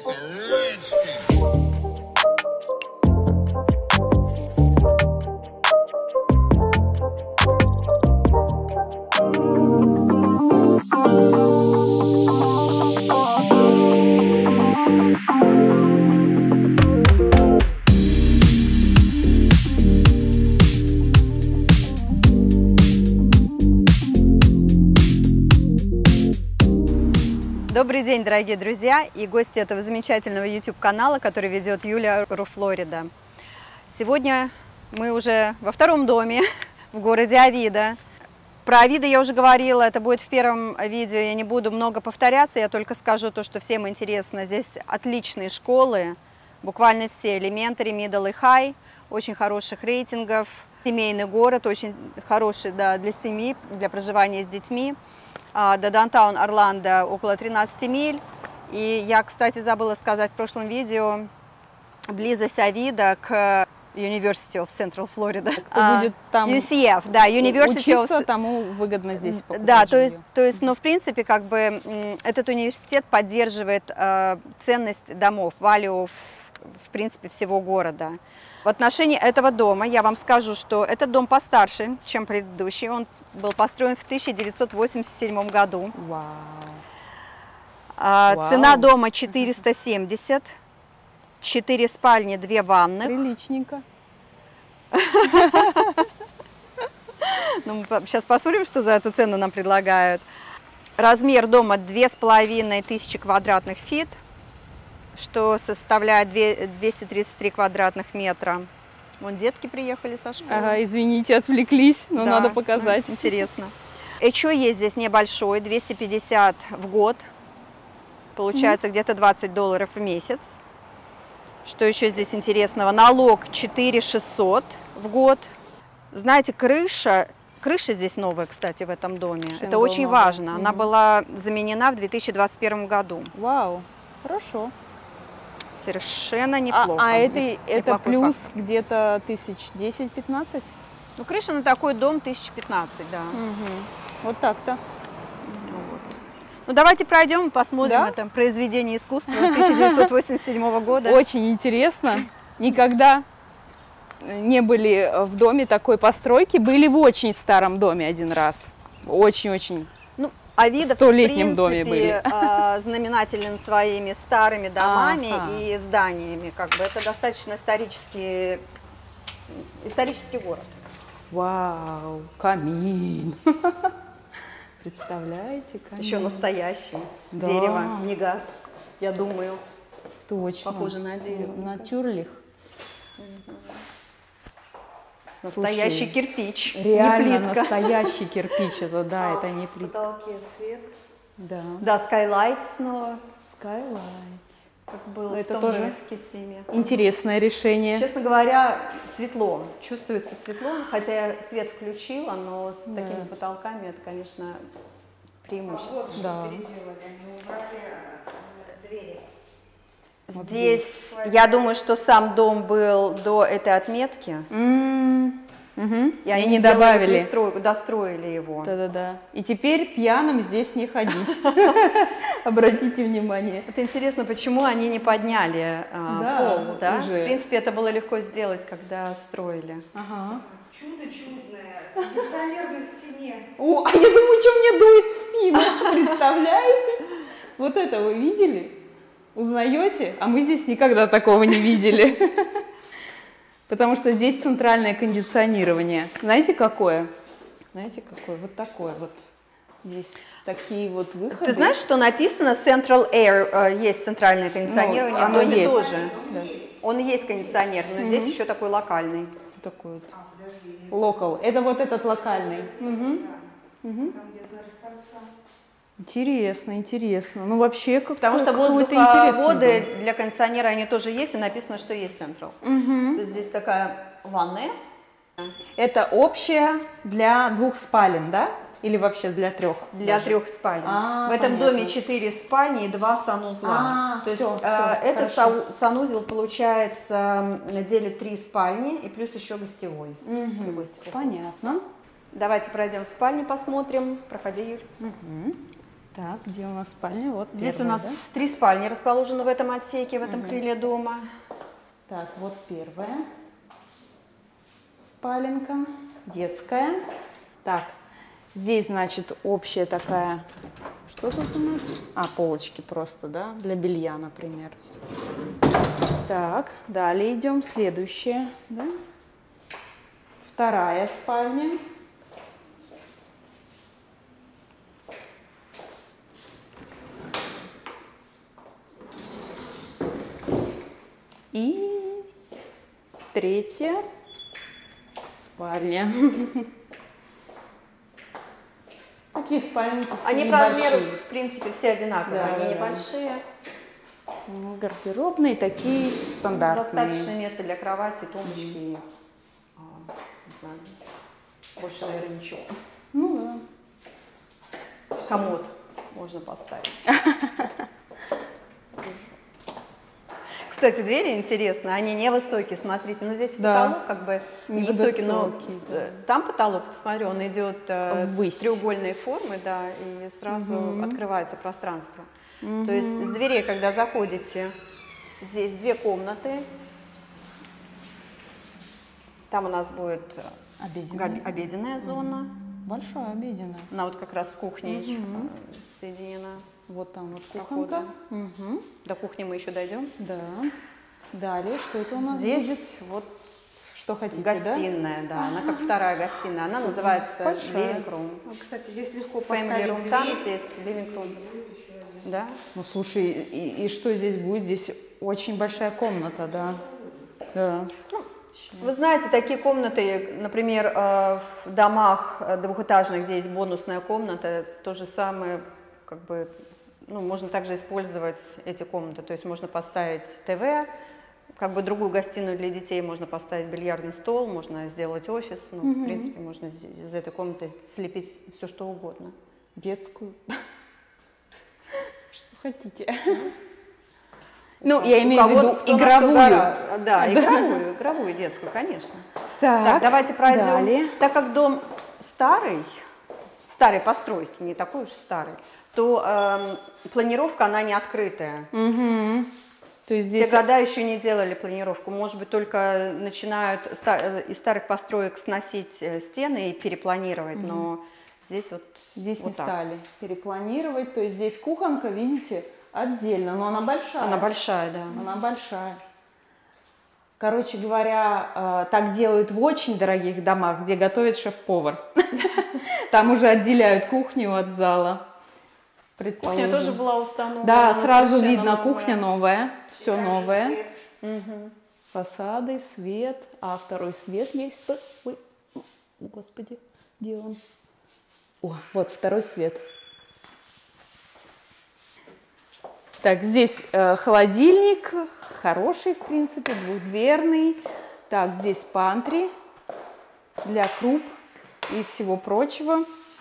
Добрый день, дорогие друзья и гости этого замечательного YouTube-канала, который ведет Юлия Руфлорида. Сегодня мы уже во втором доме в городе Овида. Про Овида я уже говорила, это будет в первом видео, я не буду много повторяться, я только скажу то, что всем интересно. Здесь отличные школы, буквально все, elementary, middle и high, очень хороших рейтингов. Семейный город, очень хороший, да, для семьи, для проживания с детьми. До даунтаун Орландо около 13 миль. И я, кстати, забыла сказать в прошлом видео, близость Овида к University of Central Florida. Кто будет там UCF, да, University учиться, of... тому выгодно здесь покупать. Да, то есть, но в принципе, как бы, этот университет поддерживает ценность домов, value, в принципе, всего города. В отношении этого дома я вам скажу, что этот дом постарше, чем предыдущий. Он был построен в 1987 году. Вау. Цена дома 470, 4 спальни, 2 ванны. Приличненько. Ну, мы сейчас посмотрим, что за эту цену нам предлагают. Размер дома 2500 квадратных фит, что составляет 233 квадратных метра. Вон детки приехали со школы. Ага, извините, отвлеклись, но да, надо показать. Интересно. HO есть здесь небольшой, 250 в год. Получается где-то $20 в месяц. Что еще здесь интересного? Налог 4600 в год. Знаете, крыша здесь новая, кстати, в этом доме. Это очень важно. Она была заменена в 2021 году. Вау, хорошо. Совершенно неплохо. Это плюс где-то 1010-15? Ну, крыша на такой дом 1015, да. Угу. Вот так-то. Вот. Ну, давайте пройдем, посмотрим, да? Это произведение искусства 1987 года. Очень интересно. Никогда не были в доме такой постройки. Были в очень старом доме один раз. Очень-очень. Овида, в принципе, знаменателен своими старыми домами и зданиями. Как бы это достаточно исторический город. Вау, камин. Представляете, камин? Еще настоящий. Да. Дерево, не газ, я думаю. Точно. Похоже на дерево. Натюрлих. Настоящий кирпич, реально не плитка. Настоящий кирпич, это да, это не плитка. В потолке свет. Да. Да, skylights снова. Skylights. Как было это в том тоже в Киссиме. Интересное решение. Честно говоря, светло. Чувствуется светло, хотя я свет включила, но с такими потолками это, конечно, преимущество. Вот да. Двери. Здесь, я думаю, что сам дом был до этой отметки. И они не добавили. Достроили его. Да-да-да. И теперь пьяным здесь не ходить. Обратите внимание. Это интересно, почему они не подняли пол, да? В принципе, это было легко сделать, когда строили. Ага. Чудо чудное. Кондиционер на стене. О, а я думаю, что мне дует в спину. Представляете? Вот это вы видели? Узнаете? А мы здесь никогда такого не видели. Потому что здесь центральное кондиционирование. Знаете, какое? Знаете, какое? Вот такое вот. Здесь такие вот выходы. Ты знаешь, что написано Central Air? Есть центральное кондиционирование. В доме тоже. Да. Он и есть кондиционер, но здесь еще такой локальный. Такой вот. Local. Это вот этот локальный. Интересно, интересно. Ну, вообще, как потому что воздуховоды для кондиционера они тоже есть, и написано, что есть Central. То есть здесь такая ванная. Это общая для 2 спален, да? Или вообще для 3? Для 3 спален. В этом доме 4 спальни и 2 санузла. То есть этот санузел, получается, делит 3 спальни и плюс еще гостевой. Понятно. Давайте пройдем в спальню, посмотрим. Проходи, Юль. Так, где у нас спальня? Вот Здесь первая, у нас да? 3 спальни расположены в этом отсеке, в этом крыле дома. Так, вот первая спаленка, детская. Так, здесь, значит, общая такая, что тут у нас? А, полочки просто, да, для белья, например. Так, далее идем, следующая, да? Вторая спальня. И третья спальня. Такие спальники все Они по размеру, небольшие. в принципе, все одинаковые, Да, они да, да. небольшие. Ну, гардеробные такие стандартные. Достаточно места для кровати, тумбочки. Не знаю, больше, наверное, ничего. Ну да. Комод можно поставить. Кстати, двери интересно, они невысокие, смотрите, но здесь Да. потолок как бы невысокий, но да. там потолок, посмотри, он идет Ввысь. треугольной формы, да, и сразу открывается пространство. То есть с дверей, когда заходите, здесь 2 комнаты, там у нас будет обеденная зона, Большая обеденная. она вот как раз с кухней соединена. Вот там вот Прохода. кухонка. До кухни мы еще дойдем. Да. Далее, что это у нас Здесь будет? вот Что хотите, гостиная, да? Она как вторая гостиная. Она называется Большая. living room. Ну, кстати, здесь легко Family поставить room там, дверь. здесь living room. Да? Ну, слушай, и что здесь будет? Здесь очень большая комната, да. Да. Вы знаете, такие комнаты, например, в домах двухэтажных, где есть бонусная комната, то же самое, как бы, ну, можно также использовать эти комнаты. То есть можно поставить ТВ, как бы другую гостиную для детей, можно поставить бильярдный стол, можно сделать офис. Ну, в принципе, можно из этой комнаты слепить все, что угодно. Детскую. Что хотите. Ну, я имею в виду игровую. Да, игровую детскую, конечно. Так, давайте пройдем. далее. Так как дом старой постройки, не такой уж старый, то планировка, она не открытая. То есть Те здесь... года еще не делали планировку, может быть, только начинают из старых построек сносить стены и перепланировать, но здесь вот Здесь вот не так. стали перепланировать. То есть здесь кухонка, видите, отдельно, но она большая. Она большая, да. Она большая. Короче говоря, так делают в очень дорогих домах, где готовит шеф-повар. Там уже отделяют кухню от зала. Кухня тоже была установлена. Да, она сразу совершенно видно, новая. кухня новая, все Также новое. свет. Фасады, свет, а второй свет есть. Ой, господи, где он? О, вот второй свет. Так, здесь холодильник, хороший, в принципе, двухдверный. Так, здесь пантри для круп и всего прочего.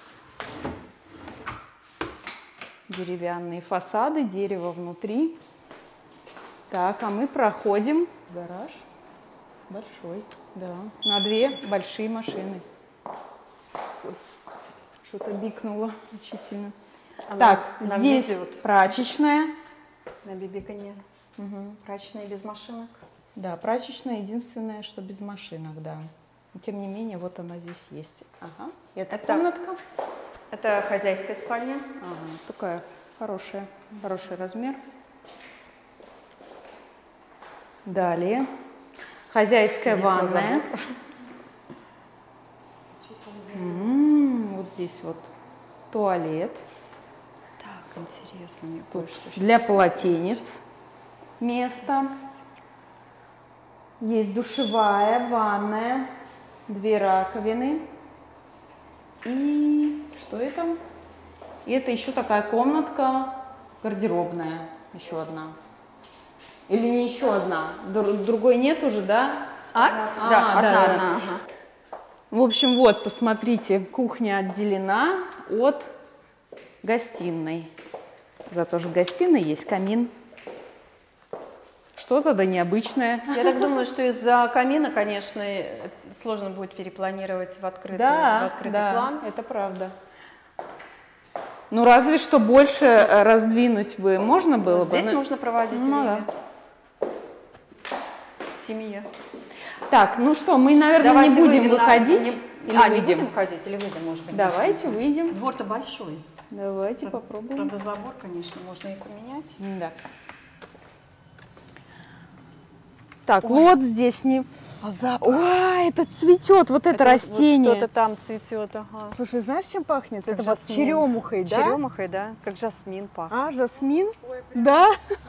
Деревянные фасады, дерево внутри. Так, а мы проходим гараж. Большой, да. На 2 большие машины. Ой, что-то бикнуло очень сильно. Так, нам здесь везет. прачечная. На бибиканье. Прачечная без машинок. Да, прачечная единственное, что без машинок, да. Но, тем не менее, вот она здесь есть. Ага, это комнатка. Это хозяйская спальня. Ага, такая хорошая, хороший размер. Далее. Хозяйская ванная. Вот здесь вот туалет. Так, интересно, мне кое-что сейчас Для полотенец место. Есть душевая, ванная, 2 раковины. И что это? И это еще такая комнатка гардеробная, еще одна. Или не еще одна? Другой нет уже, да? Да, одна. Ага. В общем, вот, посмотрите, кухня отделена от гостиной. Зато же в гостиной есть камин. Что-то да необычное. Я так думаю, что из-за камина, конечно, сложно будет перепланировать в открытый Да, план. это правда. Ну, разве что больше раздвинуть бы можно было бы. Здесь можно проводить Ну, с семьей. Так, ну что, мы, наверное, Давайте не будем выйдем выходить. не выйдем? будем ходить или выйдем, может быть? Давайте выйдем. Двор-то большой. Давайте попробуем. Правда, забор, конечно, можно и поменять. Да. Так, лот здесь не... А запах? Ой, это цветет, вот это растение. Вот что-то там цветет, ага. Слушай, знаешь, чем пахнет? Как это вот жасмин. черемухой, да? Черемухой, да, как жасмин пахнет. А, жасмин? Да.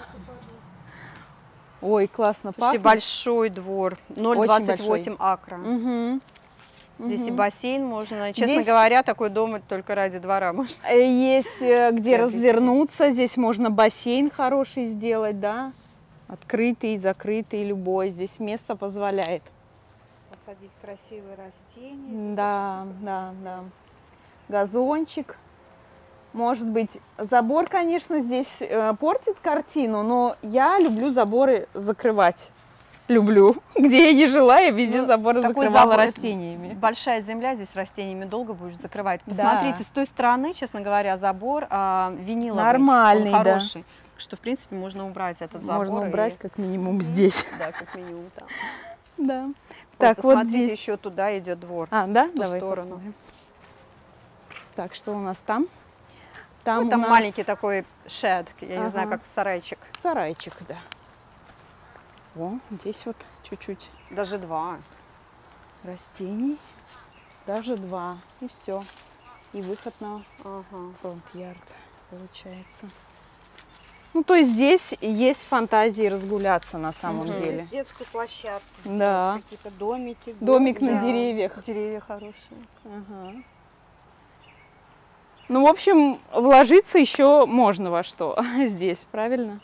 Ой, классно Слушайте, пахнет. большой двор, 0,28 акра. Угу. Здесь и бассейн можно. Честно Здесь- говоря, такой дом только ради двора можно. Есть где Приобрести. развернуться, здесь можно бассейн хороший сделать, да? Открытый, закрытый, любой. Здесь место позволяет. Посадить красивые растения. Да, да, да. Газончик. Может быть, забор, конечно, здесь портит картину, но я люблю заборы закрывать. Люблю. Где я не жила, я везде Ну, заборы такой закрывала забор- растениями. Большая земля, здесь растениями долго будешь закрывать. Да. Посмотрите, с той стороны, честно говоря, забор виниловый. Нормальный, он да. хороший. Так что, в принципе, можно убрать этот забор. Можно убрать как минимум здесь. Да, как минимум там. Да. Вот, Так, вот посмотрите, здесь. еще туда идет двор. А, да? ту Давай сторону. посмотрим. Так, что у нас там? Там, Ну, у там нас маленький такой шед, я не знаю, Ага. как сарайчик. сарайчик, да. О, здесь вот чуть-чуть Даже два. растений. Даже два. И все. И выход на Ага. фронт-ярд получается. Ну, то есть здесь есть фантазии разгуляться на самом Мгм. деле. Детскую площадку. Да. Какие-то домики. Домик на да. деревьях. Деревья хорошие. Ага. Ну, в общем, вложиться еще можно во что здесь, правильно?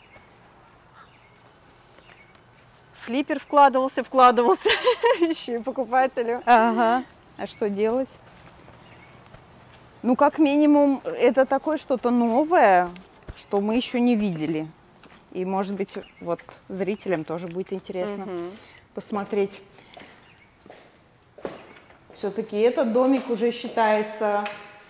Флиппер вкладывался, еще и покупателю. Ага. А что делать? Ну, как минимум, это такое что-то новое, что мы еще не видели. И, может быть, вот зрителям тоже будет интересно Мгм. посмотреть. Все-таки этот домик уже считается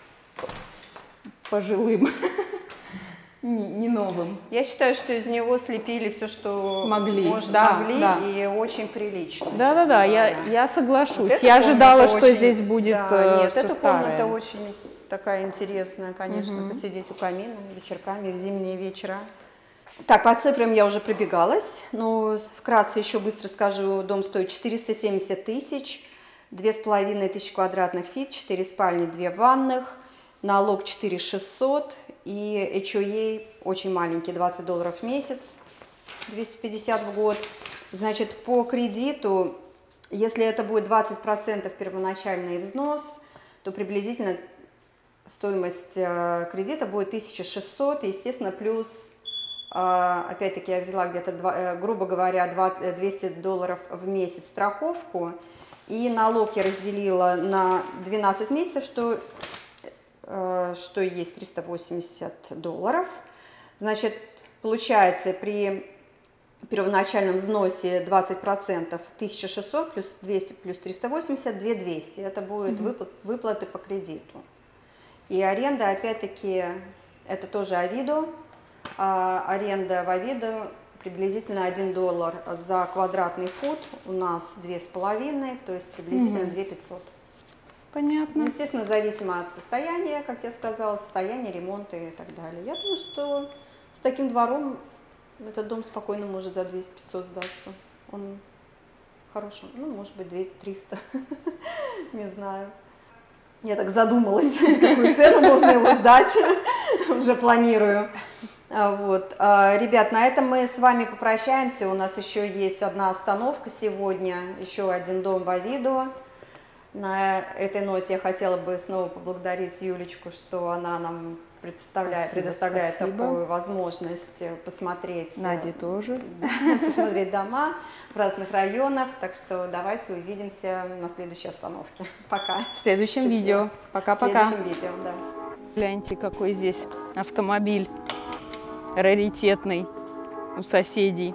пожилым, не новым. Я считаю, что из него слепили все, что Могли, можно, да, могли, да. и очень прилично. Да-да-да, честно говоря. я соглашусь. Вот эта Я комната ожидала, что очень- здесь будет да, нет, все эта старое. комната очень такая интересная, конечно, посидеть у камина вечерками в зимние вечера. Так, по цифрам я уже пробегалась, но вкратце еще быстро скажу. Дом стоит 470 тысяч, 2500 квадратных фит, 4 спальни, 2 ванных, налог 4600 и HOA очень маленький, $20 в месяц, 250 в год. Значит, по кредиту, если это будет 20% первоначальный взнос, то приблизительно стоимость кредита будет 1600, естественно, плюс, опять-таки, я взяла где-то, грубо говоря, $200 в месяц страховку, и налог я разделила на 12 месяцев, что есть $380. Значит, получается, при первоначальном взносе 20% 1600 плюс 200 плюс 380 2200. Это будет выплаты по кредиту. И аренда, опять-таки, это тоже Авидо. Аренда в Авидо приблизительно $1 за квадратный фут. У нас 2,5, то есть приблизительно 2500. Понятно. Ну, естественно, зависимо от состояния, как я сказала, состояния, ремонта и так далее. Я думаю, что с таким двором этот дом спокойно может за 200-500 сдаться. Он хороший, ну, может быть, 200-300, не знаю. Я так задумалась, за какую цену можно его сдать, уже планирую. Вот. Ребят, на этом мы с вами попрощаемся. У нас еще есть одна остановка сегодня, еще один дом в Авидо. На этой ноте я хотела бы снова поблагодарить Юлечку, что она нам предоставляет спасибо. такую возможность посмотреть, Наде тоже. посмотреть дома в разных районах. Так что давайте увидимся на следующей остановке. Пока. В следующем Счастливо. видео. В Пока-пока. следующем видео, да. Гляньте, какой здесь автомобиль раритетный у соседей.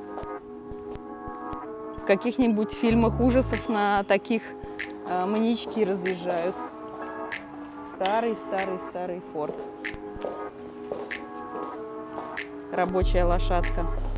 В каких-нибудь фильмах ужасов на таких маньячки разъезжают. Старый Форд. рабочая лошадка.